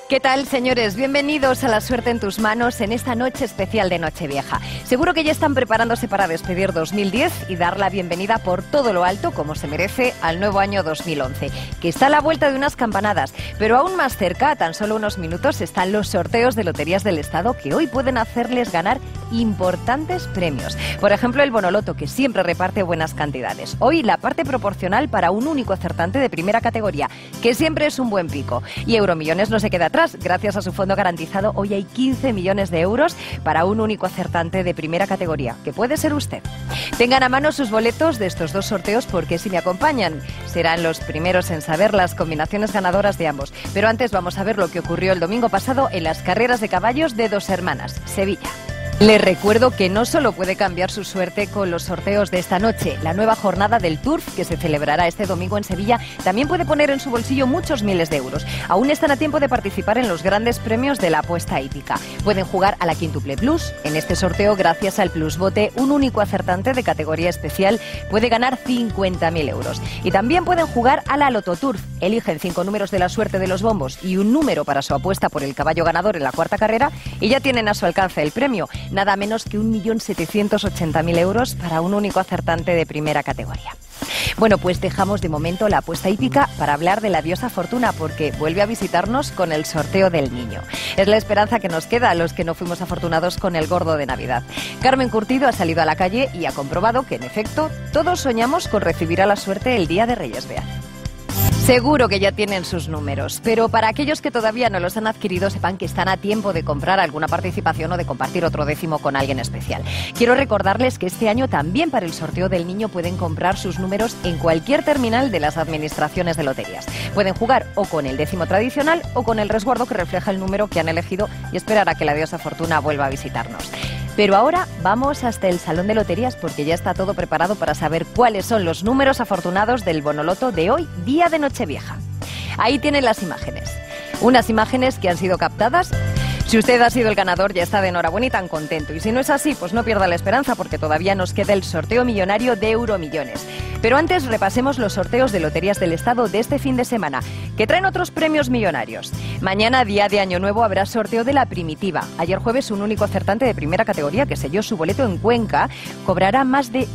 ¿Qué tal, señores? Bienvenidos a La Suerte en tus manos en esta noche especial de Nochevieja. Seguro que ya están preparándose para despedir 2010 y dar la bienvenida por todo lo alto, como se merece, al nuevo año 2011, que está a la vuelta de unas campanadas. Pero aún más cerca, a tan solo unos minutos, están los sorteos de Loterías del Estado que hoy pueden hacerles ganar importantes premios. Por ejemplo, el Bonoloto, que siempre reparte buenas cantidades. Hoy la parte proporcional para un único acertante de primera categoría, que siempre es un buen pico. Y Euromillones no se queda atrás. Gracias a su fondo garantizado, hoy hay 15 millones de euros para un único acertante de primera categoría, que puede ser usted. Tengan a mano sus boletos de estos dos sorteos porque si me acompañan serán los primeros en saber las combinaciones ganadoras de ambos. Pero antes vamos a ver lo que ocurrió el domingo pasado en las carreras de caballos de Dos Hermanas, Sevilla. Les recuerdo que no solo puede cambiar su suerte con los sorteos de esta noche. La nueva jornada del Turf, que se celebrará este domingo en Sevilla, también puede poner en su bolsillo muchos miles de euros. Aún están a tiempo de participar en los grandes premios de la apuesta hípica. Pueden jugar a la Quíntuple Plus. En este sorteo, gracias al Plus Bote, un único acertante de categoría especial puede ganar 50.000 euros. Y también pueden jugar a la Loto Turf. Eligen 5 números de la suerte de los bombos y un número para su apuesta por el caballo ganador en la cuarta carrera y ya tienen a su alcance el premio. Nada menos que 1.780.000 euros para un único acertante de primera categoría. Bueno, pues dejamos de momento la apuesta hípica para hablar de la diosa Fortuna, porque vuelve a visitarnos con el sorteo del niño. Es la esperanza que nos queda a los que no fuimos afortunados con el gordo de Navidad. Carmen Curtido ha salido a la calle y ha comprobado que, en efecto, todos soñamos con recibir a la suerte el día de Reyes. Vean. Seguro que ya tienen sus números, pero para aquellos que todavía no los han adquirido, sepan que están a tiempo de comprar alguna participación o de compartir otro décimo con alguien especial. Quiero recordarles que este año también para el sorteo del niño pueden comprar sus números en cualquier terminal de las administraciones de loterías. Pueden jugar o con el décimo tradicional o con el resguardo que refleja el número que han elegido y esperar a que la diosa Fortuna vuelva a visitarnos. Pero ahora vamos hasta el Salón de Loterías porque ya está todo preparado para saber cuáles son los números afortunados del Bonoloto de hoy, día de Nochevieja. Ahí tienen las imágenes. Unas imágenes que han sido captadas. Si usted ha sido el ganador, ya está de enhorabuena y tan contento. Y si no es así, pues no pierda la esperanza porque todavía nos queda el sorteo millonario de Euromillones. Pero antes repasemos los sorteos de Loterías del Estado de este fin de semana, que traen otros premios millonarios. Mañana, día de Año Nuevo, habrá sorteo de la Primitiva. Ayer jueves, un único acertante de primera categoría que selló su boleto en Cuenca cobrará más de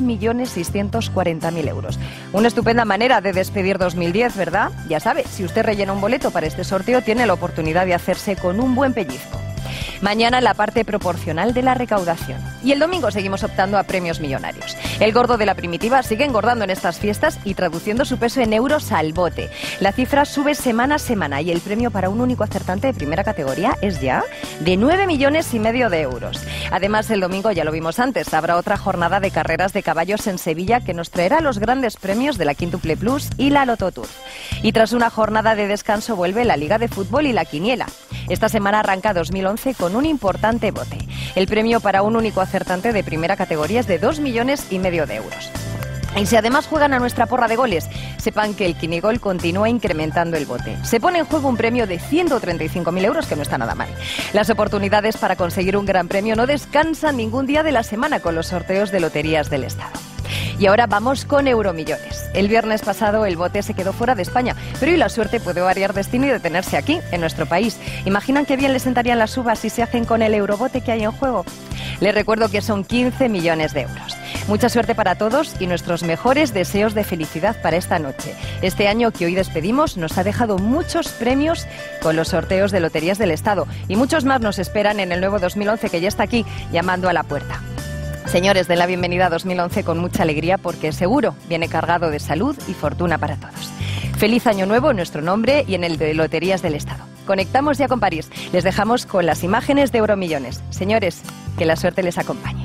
2.640.000 euros. Una estupenda manera de despedir 2010, ¿verdad? Ya sabe, si usted rellena un boleto para este sorteo, tiene la oportunidad de hacerse con un buen pellizco. Mañana la parte proporcional de la recaudación. Y el domingo seguimos optando a premios millonarios. El gordo de la Primitiva sigue engordando en estas fiestas y traduciendo su peso en euros al bote. La cifra sube semana a semana y el premio para un único acertante de primera categoría es ya de 9,5 millones de euros. Además, el domingo, ya lo vimos antes, habrá otra jornada de carreras de caballos en Sevilla que nos traerá los grandes premios de la Quíntuple Plus y la Loto Turf. Y tras una jornada de descanso vuelve la Liga de Fútbol y la Quiniela. Esta semana arranca 2011 con un importante bote. El premio para un único acertante de primera categoría es de 2,5 millones de euros. Y si además juegan a nuestra porra de goles, sepan que el Quinigol continúa incrementando el bote. Se pone en juego un premio de 135.000 euros, que no está nada mal. Las oportunidades para conseguir un gran premio no descansan ningún día de la semana con los sorteos de Loterías del Estado. Y ahora vamos con Euromillones. El viernes pasado el bote se quedó fuera de España, pero hoy la suerte puede variar destino y detenerse aquí, en nuestro país. ¿Imaginan qué bien les sentarían las uvas si se hacen con el Eurobote que hay en juego? Les recuerdo que son 15 millones de euros. Mucha suerte para todos y nuestros mejores deseos de felicidad para esta noche. Este año que hoy despedimos nos ha dejado muchos premios con los sorteos de Loterías del Estado y muchos más nos esperan en el nuevo 2011 que ya está aquí llamando a la puerta. Señores, den la bienvenida a 2011 con mucha alegría porque seguro viene cargado de salud y fortuna para todos. Feliz Año Nuevo en nuestro nombre y en el de Loterías del Estado. Conectamos ya con París. Les dejamos con las imágenes de Euromillones. Señores, que la suerte les acompañe.